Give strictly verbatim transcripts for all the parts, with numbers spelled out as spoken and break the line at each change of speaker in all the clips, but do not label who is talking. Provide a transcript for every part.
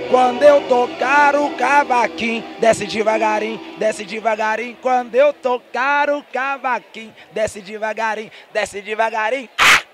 quando eu tocar o cavaquinho, desce devagarinho, desce devagarinho. Quando eu tocar o cavaquinho, desce devagarinho, desce devagarinho.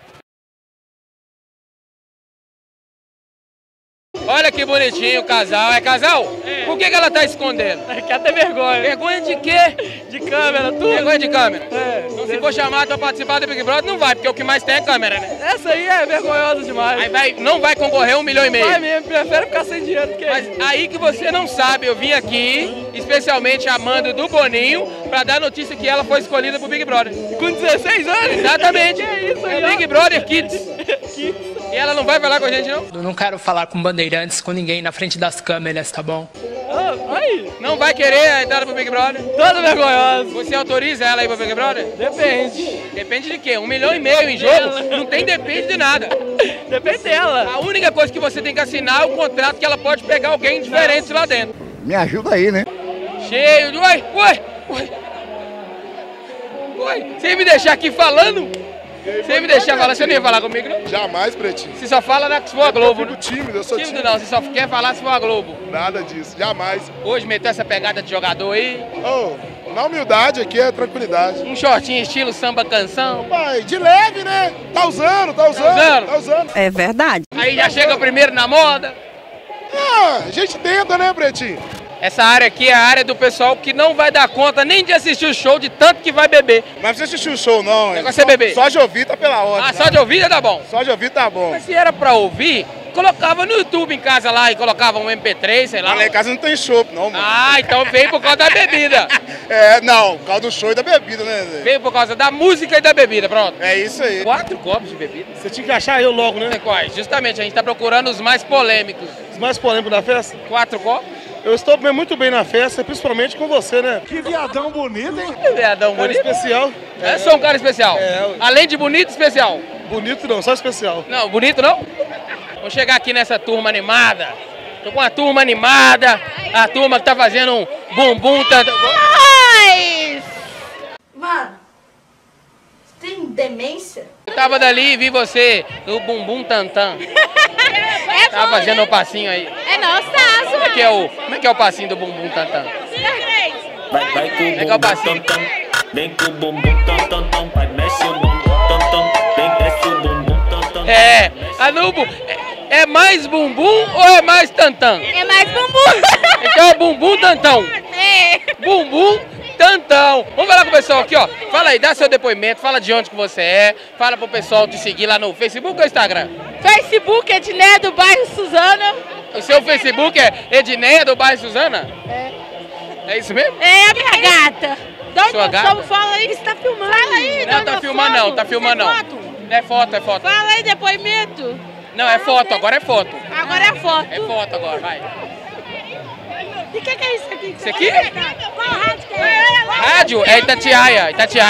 Olha que bonitinho o casal. É casal? É. Por que, que ela tá escondendo?
É, quer ter vergonha.
Vergonha de quê?
De câmera, tudo.
Vergonha de câmera?
É.
Então, se for chamado pra participar do Big Brother, não vai, porque o que mais tem é câmera, né?
Essa aí é vergonhosa demais.
Aí vai, não vai concorrer um milhão e meio.
Vai mesmo, prefere ficar sem dinheiro do que
Mas
isso.
aí que você não sabe, eu vim aqui, especialmente amando do Boninho, pra dar notícia que ela foi escolhida pro Big Brother.
Com dezesseis anos?
Exatamente.
Que é isso aí,
é
ó.
Big Brother Kids.
Kids.
E ela não vai falar com a gente, não?
Eu não quero falar com bandeirantes, com ninguém na frente das câmeras, tá bom?
Ah, aí.
Não vai querer a entrada pro Big Brother?
Toda vergonhosa.
Você autoriza ela aí pro Big Brother?
Depende.
Depende de quê? Um milhão e meio em jogo? Não tem depende de nada.
Depende dela.
A única coisa que você tem que assinar é o contrato que ela pode pegar alguém diferente lá dentro.
Me ajuda aí, né?
Cheio de... Uai, uai, uai. Uai, você me deixar aqui falando? Você me deixar falar, você não ia falar comigo, não?
Jamais, Pretinho.
Você só fala na, se for a Globo,
Eu
né?
fico tímido, eu sou
Tímido
tímido.
não, você só quer falar se for a Globo.
Nada disso, jamais.
Hoje meteu essa pegada de jogador aí,
Oh, na humildade aqui é tranquilidade.
um shortinho estilo samba canção.
Pai, de leve, né? Tá usando, tá usando,
usando?
tá usando.
É verdade.
Aí já chega primeiro na moda.
Ah, a gente tenta, né, Pretinho?
Essa área aqui é a área do pessoal que não vai dar conta nem de assistir o show de tanto que vai beber.
Mas não precisa assistir o show, não.
Negócio
só,
é beber.
Só de ouvir tá pela hora.
Ah, só de ouvir já tá bom.
Só de ouvir tá bom.
Mas se era pra ouvir, colocava no YouTube em casa lá e colocava um M P três, sei lá.
Mas lá em casa não tem chopp, não, mano.
Ah, então veio por causa da bebida.
É, não, por causa do show e da bebida, né, Zé?
Veio por causa da música e da bebida, pronto.
É isso aí.
Quatro copos de bebida.
Você tinha que achar eu logo, né?
Quais? Justamente, a gente tá procurando os mais polêmicos.
Os mais polêmicos da festa.
Quatro copos?
Eu estou muito bem na festa, principalmente com você, né?
Que viadão bonito, hein?
Que viadão
Cara
bonito.
especial.
É, sou um cara especial.
É.
Além de bonito, especial.
Bonito não, só especial.
Não, bonito não? Vamos chegar aqui nessa turma animada. Tô com uma turma animada. A turma que tá fazendo um bumbum. Tanto...
Mano, você tem demência?
Eu tava dali e vi você no bumbum tantã.
É
Tava fazendo um passinho aí.
É nossa,
Como é que é o, como é que é o passinho do bumbum tantã?
Vai, vai com o
Como é que é o
bumbum
passinho?
tam tam, vem com o bumbum tam tam tam, vai mexe o bumbum tam tam, vem desce o bumbum tam tam.
É, Anubo, é, é mais bumbum ou é mais tantã?
É mais bumbum.
Então é bumbum tantão.
É.
Bumbum tantão. Vamos falar com o pessoal aqui, ó. Fala aí, dá seu depoimento, fala de onde que você é, fala pro pessoal te seguir lá no Facebook ou Instagram.
Facebook Edneia do bairro Suzana.
O seu Facebook é Edneia do bairro Suzana? É. É isso mesmo?
É a minha gata. De onde
Sua
nós
gata?
somos? Fala aí, você tá filmando. Fala aí,
Não, tá filmando não, tá filmando não. Não é foto, é foto.
Fala aí, depoimento.
Não, é foto, agora é foto.
Agora é foto.
É foto agora, vai.
E o que, que é isso aqui?
Isso aqui?
Qual rádio que é?
Rádio é Itatiaia, Itatiaia.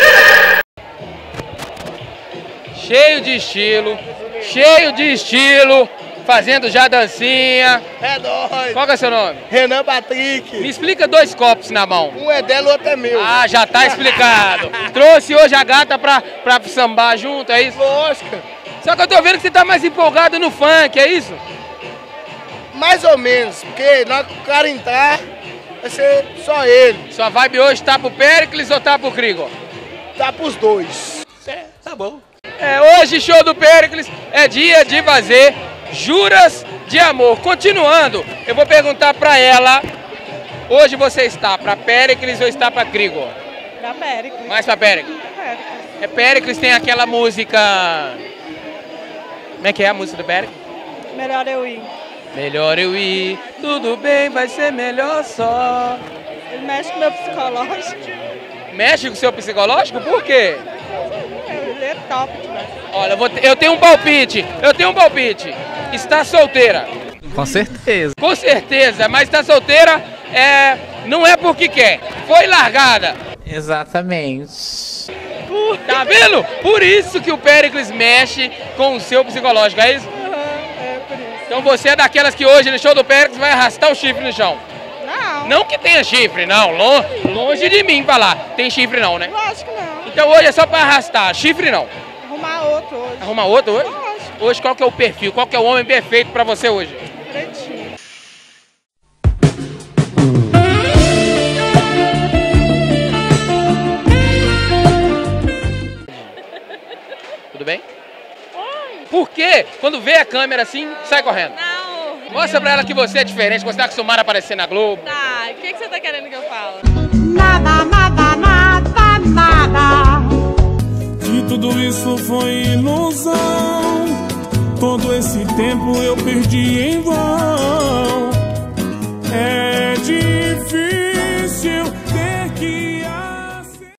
Cheio de estilo, cheio de estilo, fazendo já dancinha.
É nóis.
Qual que é seu nome?
Renan Patrick.
Me explica dois copos na mão.
Um é dela, o outro é meu.
Ah, já tá explicado. Trouxe hoje a gata pra, pra sambar junto, é isso?
Lógico.
Só que eu tô vendo que você tá mais empolgado no funk, é isso?
Mais ou menos, porque na hora que o cara entrar, vai ser só ele.
Sua vibe hoje tá pro Péricles ou tá pro Krigor?
Tá pros dois.
É, tá bom. É, hoje, show do Péricles, é dia de fazer juras de amor. Continuando, eu vou perguntar pra ela, hoje você está pra Péricles ou está pra Krigor?
Pra Péricles.
Mais pra Péricles? É, Péricles tem aquela música... Como é que é a música do Péricles?
Melhor eu ir.
Melhor eu ir, tudo bem, vai ser melhor só.
Ele mexe com o meu psicológico.
Mexe com o seu psicológico? Por quê?
Ele é top demais.
Olha, eu, vou te- eu tenho um palpite, eu tenho um palpite. Está solteira.
Com certeza.
Com certeza, mas está solteira é, não é porque quer. Foi largada.
Exatamente.
Tá vendo? Por isso que o Péricles mexe com o seu psicológico, é isso?
É, por isso.
Então você é daquelas que hoje no show do Péricles vai arrastar o chifre no chão.
Não,
Não que tenha chifre, não. Lon- Longe de mim falar. Tem chifre não, né?
lógico que não.
Então hoje é só pra arrastar. Chifre não.
Arrumar outro hoje.
Arruma outro hoje?
Lógico.
Hoje qual que é o perfil? Qual que é o homem perfeito pra você hoje?
Pretinho.
câmera assim, sai correndo.
Não.
Mostra pra ela que você é diferente, que você tá acostumado a aparecer na Globo.
Tá, o que, que você tá querendo que eu fale?
Nada, nada, nada, nada.
Que tudo isso foi ilusão. Todo esse tempo eu perdi em vão. É difícil